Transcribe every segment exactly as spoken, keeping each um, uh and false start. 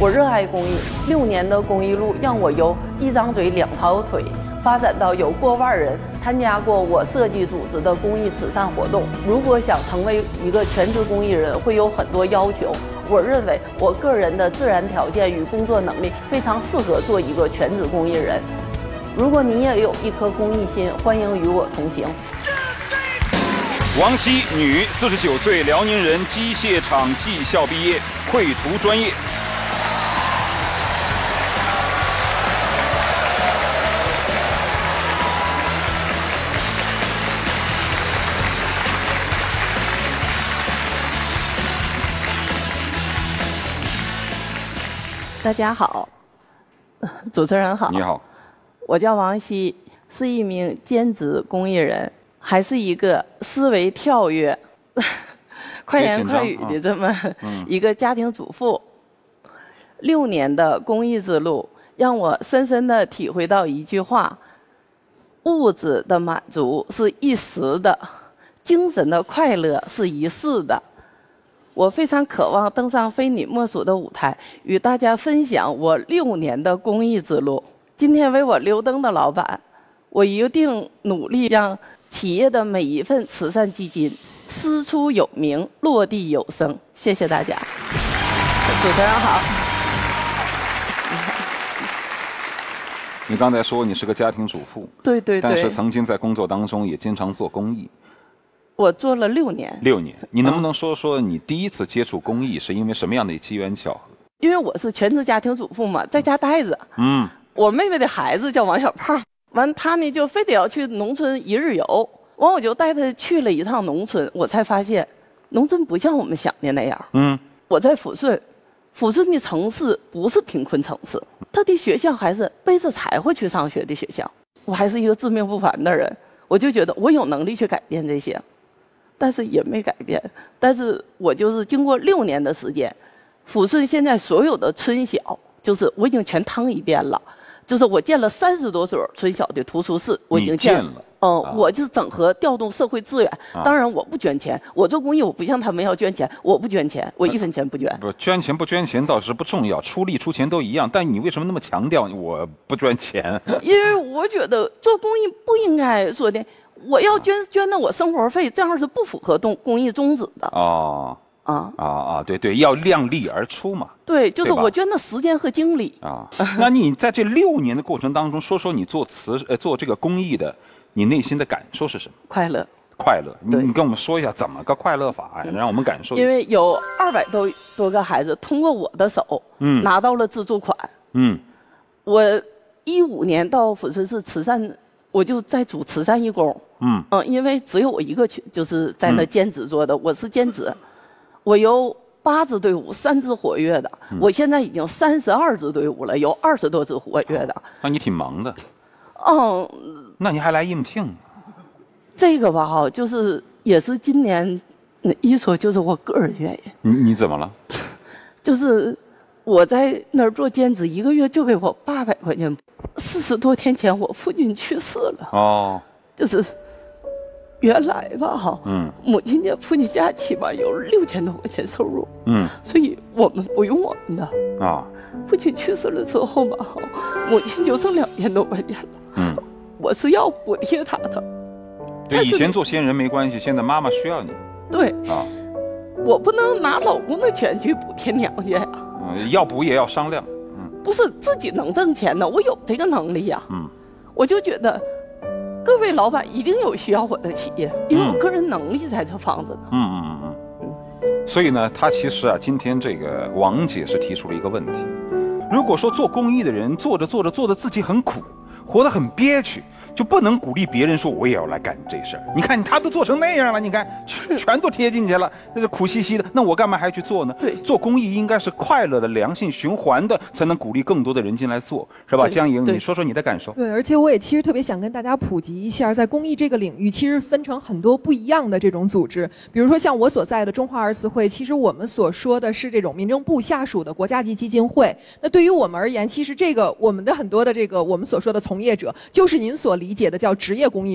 我热爱公益，六年的公益路让我由一张嘴两条腿发展到有过万人参加过我设计组织的公益慈善活动。如果想成为一个全职公益人，会有很多要求。我认为我个人的自然条件与工作能力非常适合做一个全职公益人。如果你也有一颗公益心，欢迎与我同行。 王希，女，四十九岁，辽宁人，机械厂技校毕业，绘图专业。 大家好，主持人好。 你好， 我叫王希，是一名兼职公益人，还是一个思维跳跃、快言快语的这么一个家庭主妇。六年的公益之路，让我深深地体会到一句话：物质的满足是一时的，精神的快乐是一世的。我非常渴望登上非你莫属的舞台，与大家分享我六年的公益之路。今天为我留灯的老板，我一定努力让企业的每一份慈善基金师出有名，落地有声。谢谢大家。主持人好。 你刚才说你是个家庭主妇， 对对对， 但是曾经在工作当中也经常做公益。 我做了六年。 六年，你能不能说说你第一次接触公益是因为什么样的机缘巧合？ 因为我是全职家庭主妇嘛，在家待着。 嗯。 我妹妹的孩子叫王小胖，完他呢就非得要去农村一日游，完我就带他去了一趟农村，我才发现，农村不像我们想的那样。 嗯。 我在抚顺，抚顺的城市不是贫困城市，他的学校还是背着柴火去上学的学校。我还是一个自命不凡的人，我就觉得我有能力去改变这些。但是也没改变，但是我就是经过六年的时间，抚顺现在所有的村小，就是我已经全趟一遍了，就是我建了三十多所村小的图书室，我已经建了。嗯、呃啊，我就是整合调动社会资源。啊、当然我不捐钱，我做公益我不像他们要捐钱，我不捐钱，我一分钱不捐。 不，捐钱不捐钱倒是不重要，出力出钱都一样。但你为什么那么强调我不捐钱？ 因为我觉得做公益不应该说的。我要捐捐的我生活费，这样是不符合公公益宗旨的。 哦， 啊啊啊，对对，要量力而出嘛。 对，就是我捐的时间和精力啊。那你在这六年的过程当中，说说你做慈呃做这个公益的，你内心的感受是什么？ 快乐， 快乐。你你跟我们说一下怎么个快乐法呀？让我们感受一下。 因为有二百多多个孩子通过我的手，嗯，拿到了资助款。嗯，我一五年到抚顺市慈善。我就在组慈善义工，嗯嗯，因为只有我一个去，就是在那兼职做的，嗯、我是兼职，我有八支队伍，三支活跃的，嗯、我现在已经三十二支队伍了，有二十多支活跃的。 那你挺忙的。 嗯。 那你还来应聘？ 这个吧，哈，就是也是今年，一说就是我个人原因。 你你怎么了？就是我在那儿做兼职，一个月就给我八百块钱。四十多天前，我父亲去世了。哦，就是原来吧，哈，嗯，母亲家、父亲家起码有六千多块钱收入，嗯，所以我们不用我们的啊。父亲去世了之后吧，哈，母亲就剩两千多块钱了，嗯，我是要补贴他的。 对，以前做先人没关系，现在妈妈需要你。 对啊，我不能拿老公的钱去补贴娘家呀。 嗯，要补也要商量。 不是自己能挣钱的，我有这个能力呀。嗯，我就觉得，各位老板一定有需要我的企业，因为我个人能力在这方子呢。 嗯嗯嗯嗯。嗯，所以呢，他其实啊，今天这个王姐是提出了一个问题：如果说做公益的人做着做着做着自己很苦，活得很憋屈，就不能鼓励别人说我也要来干这事儿。你看他都做成那样了，你看全都贴进去了，这是苦兮兮的，那我干嘛还去做呢？ 对， 做公益应该是快乐的、良性循环的，才能鼓励更多的人进来做，是吧？江莹，你说说你的感受。 对，而且我也其实特别想跟大家普及一下，在公益这个领域，其实分成很多不一样的这种组织，比如说像我所在的中华儿慈会，其实我们所说的是这种民政部下属的国家级基金会。那对于我们而言，其实这个我们的很多的这个我们所说的从业者，就是您所理解的叫职业公益人。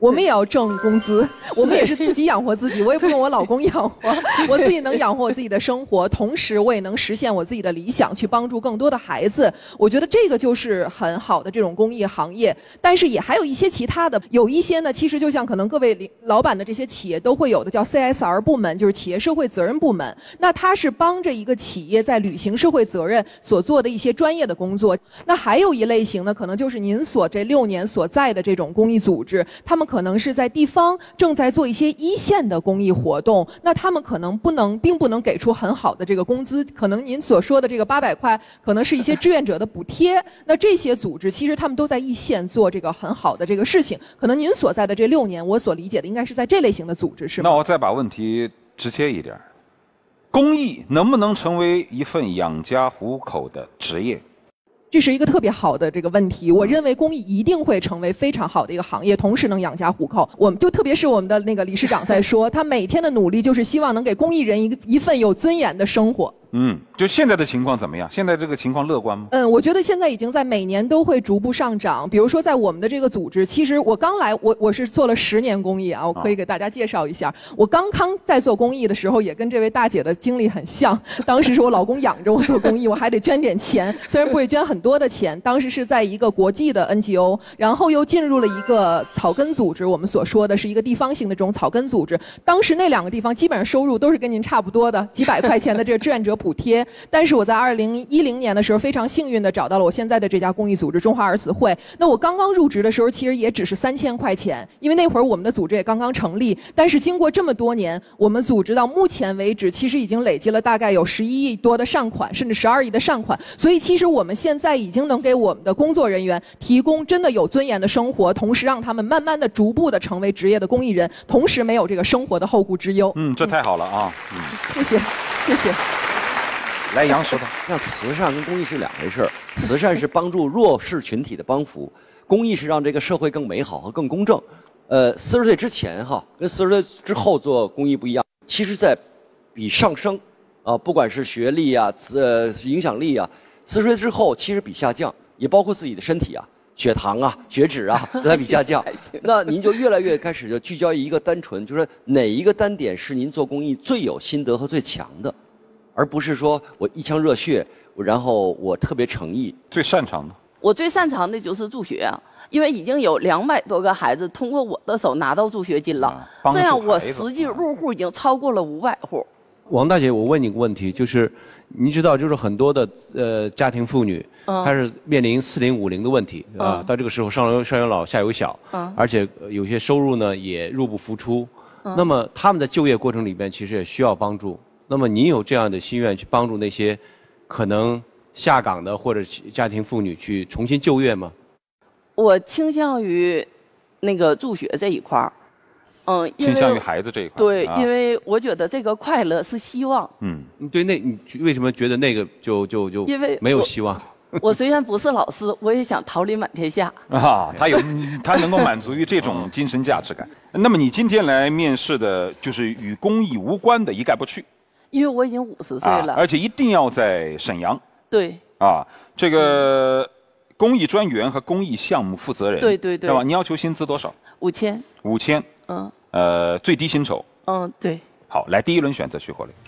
我们也要挣工资，我们也是自己养活自己，我也不用我老公养活，我自己能养活我自己的生活，同时我也能实现我自己的理想，去帮助更多的孩子。我觉得这个就是很好的这种公益行业。但是也还有一些其他的，有一些呢，其实就像可能各位老板的这些企业都会有的叫 C S R 部门，就是企业社会责任部门。那它是帮着一个企业在履行社会责任所做的一些专业的工作。那还有一类型呢，可能就是您所这六年所在的这种公益组织，他们可能是在地方正在做一些一线的公益活动，那他们可能不能并不能给出很好的这个工资，可能您所说的这个八百块可能是一些志愿者的补贴。那这些组织其实他们都在一线做这个很好的这个事情，可能您所在的这六年我所理解的应该是在这类型的组织，是吗？ 那我再把问题直接一点，公益能不能成为一份养家糊口的职业？ 这是一个特别好的这个问题，我认为公益一定会成为非常好的一个行业，同时能养家糊口。我们就特别是我们的那个理事长在说，他每天的努力就是希望能给公益人一个一份有尊严的生活。 嗯，就现在的情况怎么样？现在这个情况乐观吗？ 嗯，我觉得现在已经在每年都会逐步上涨。比如说，在我们的这个组织，其实我刚来，我我是做了十年公益啊，我可以给大家介绍一下。啊、我刚刚在做公益的时候，也跟这位大姐的经历很像。当时是我老公养着我做公益，我还得捐点钱，虽然不会捐很多的钱。当时是在一个国际的 N G O， 然后又进入了一个草根组织，我们所说的是一个地方性的这种草根组织。当时那两个地方基本上收入都是跟您差不多的，几百块钱的这个志愿者补贴。但是我在二零一零年的时候非常幸运的找到了我现在的这家公益组织中华儿慈会。那我刚刚入职的时候其实也只是三千块钱，因为那会儿我们的组织也刚刚成立。但是经过这么多年，我们组织到目前为止其实已经累积了大概有十一亿多的善款，甚至十二亿的善款。所以其实我们现在已经能给我们的工作人员提供真的有尊严的生活，同时让他们慢慢的逐步的成为职业的公益人，同时没有这个生活的后顾之忧。 嗯，这太好了啊！嗯， 谢谢，谢谢。 来，杨石头， 像慈善跟公益是两回事儿。慈善是帮助弱势群体的帮扶，公益是让这个社会更美好和更公正。呃，四十岁之前哈，跟四十岁之后做公益不一样，其实在比上升，啊、呃，不管是学历啊、呃影响力啊，四十岁之后其实比下降，也包括自己的身体啊。血糖啊、血脂啊都在比下降，那您就越来越开始就聚焦于一个单纯，就是哪一个单点是您做公益最有心得和最强的，而不是说我一腔热血，然后我特别诚意。 最擅长的， 我最擅长的就是助学啊，因为已经有两百多个孩子通过我的手拿到助学金了，啊、这样我实际入户已经超过了五百户。 王大姐，我问你个问题，就是您知道，就是很多的呃家庭妇女，嗯、她是面临四零五零的问题啊、嗯，到这个时候上有上有老下有小，嗯、而且有些收入呢也入不敷出，嗯、那么他们的就业过程里边其实也需要帮助。那么您有这样的心愿去帮助那些可能下岗的或者家庭妇女去重新就业吗？ 我倾向于那个助学这一块儿。嗯， 倾向于孩子这一块。 对，啊、因为我觉得这个快乐是希望。 嗯，对，那你为什么觉得那个就就就因为没有希望？ 我, 我虽然不是老师，我也想桃李满天下。 啊，他有他能够满足于这种精神价值感。那么你今天来面试的就是与公益无关的，一概不去。 因为我已经五十岁了、 啊，而且一定要在沈阳。 对。 啊，这个公益专员和公益项目负责人。 对对对。 是吧？你要求薪资多少？ 五千。 五千。嗯，呃，最低薪酬。 嗯，对。 好，来第一轮选择徐火雷。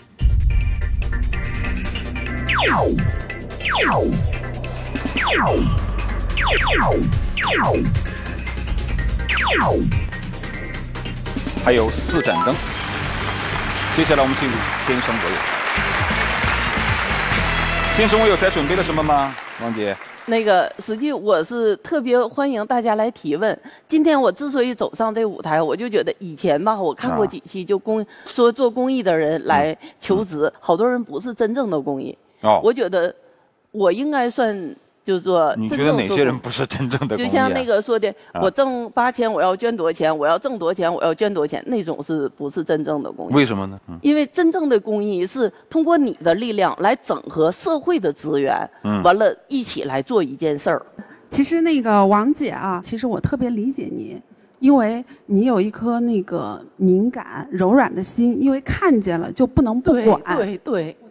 还有四盏灯。接下来我们进入天生我有。天生我有才准备了什么吗，王姐？ 那个，实际我是特别欢迎大家来提问。今天我之所以走上这舞台，我就觉得以前吧，我看过几期就公、啊、说做公益的人来求职，嗯、好多人不是真正的公益。哦，我觉得我应该算。就是说， 你觉得哪些人不是真正的公益、啊？ 就像那个说的，我挣八千，我要捐多少钱？我要挣多少钱？我要捐多少钱？那种是不是真正的公益？ 为什么呢？嗯、 因为真正的公益是通过你的力量来整合社会的资源，嗯，完了一起来做一件事儿。 其实那个王姐啊，其实我特别理解你，因为你有一颗那个敏感柔软的心，因为看见了就不能不管。 对对。对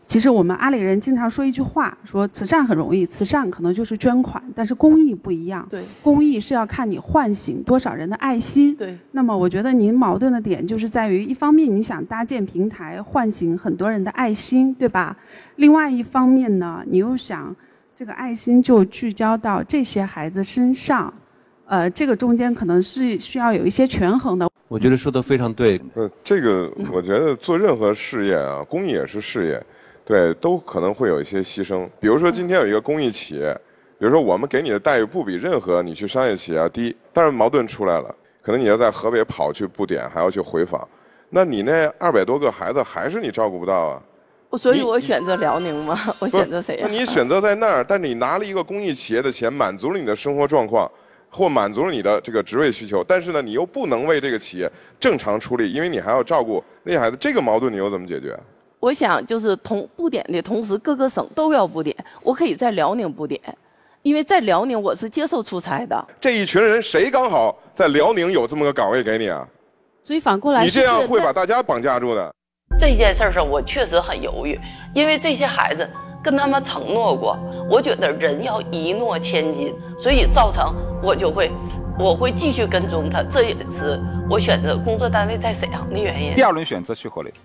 其实我们阿里人经常说一句话，说慈善很容易，慈善可能就是捐款，但是公益不一样。 对， 公益是要看你唤醒多少人的爱心。 对。 那么我觉得您矛盾的点就是在于，一方面你想搭建平台，唤醒很多人的爱心，对吧？另外一方面呢，你又想这个爱心就聚焦到这些孩子身上，呃，这个中间可能是需要有一些权衡的。 我觉得说得非常对。 呃，这个我觉得做任何事业啊，公益也是事业。对，都可能会有一些牺牲。比如说，今天有一个公益企业，比如说我们给你的待遇不比任何你去商业企业要低，但是矛盾出来了，可能你要在河北跑去布点，还要去回访，那你那二百多个孩子还是你照顾不到啊。 所以我选择辽宁嘛，我选择谁呀？ 那你选择在那儿，但你拿了一个公益企业的钱，满足了你的生活状况，或满足了你的这个职位需求，但是呢，你又不能为这个企业正常出力，因为你还要照顾那些孩子，这个矛盾你又怎么解决？ 我想就是同布点的同时，各个省都要布点。我可以在辽宁布点，因为在辽宁我是接受出差的。 这一群人谁刚好在辽宁有这么个岗位给你啊？ 所以反过来， 你这样会把大家绑架住的。 这件事上我确实很犹豫，因为这些孩子跟他们承诺过，我觉得人要一诺千金，所以造成我就会，我会继续跟踪他。这也是我选择工作单位在沈阳的原因。 第二轮选择徐火雷。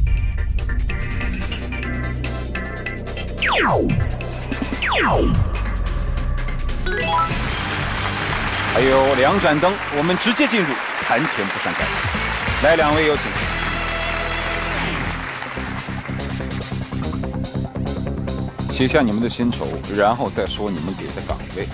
还有两盏灯，我们直接进入谈钱不伤感情。来，两位有请。写下你们的薪酬，然后再说你们给的岗位。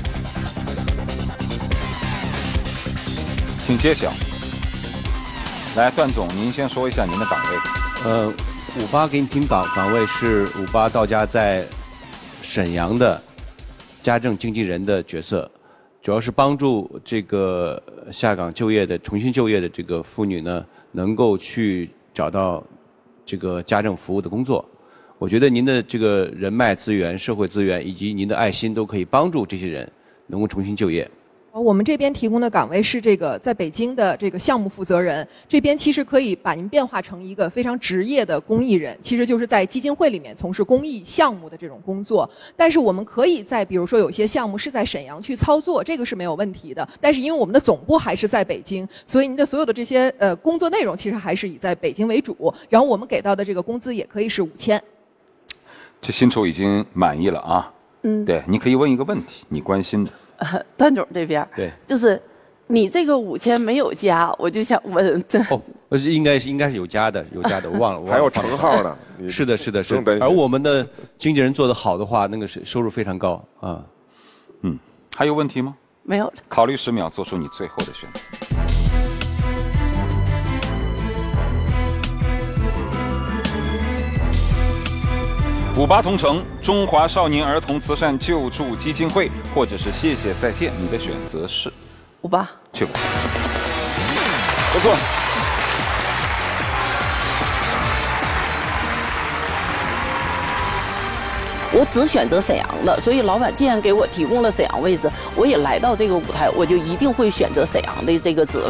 请揭晓。来，段总，您先说一下您的岗位。 呃。五八给你听岗岗位是五八到家在沈阳的家政经纪人的角色，主要是帮助这个下岗就业的重新就业的这个妇女呢，能够去找到这个家政服务的工作。我觉得您的这个人脉资源、社会资源以及您的爱心都可以帮助这些人能够重新就业。 我们这边提供的岗位是这个在北京的这个项目负责人，这边其实可以把您变化成一个非常职业的公益人，其实就是在基金会里面从事公益项目的这种工作。但是我们可以在比如说有些项目是在沈阳去操作，这个是没有问题的。但是因为我们的总部还是在北京，所以您的所有的这些呃工作内容其实还是以在北京为主。然后我们给到的这个工资也可以是五千。 这薪酬已经满意了啊。嗯。对，你可以问一个问题，你关心的。 呃，段总这边对， 就是你这个五千没有加，我就想问。 哦，是应该是应该是有加的，有加的，我忘了。 还有乘号呢。 是的，是的，是的。而我们的经纪人做得好的话，那个是收入非常高啊。 嗯，还有问题吗？ 没有。 考虑十秒，做出你最后的选择。五八同城、中华少年儿童慈善救助基金会，或者是谢谢再见，你的选择是五八。 去吧，不错。 我只选择沈阳的，所以老板既然给我提供了沈阳位置，我也来到这个舞台，我就一定会选择沈阳的这个职位。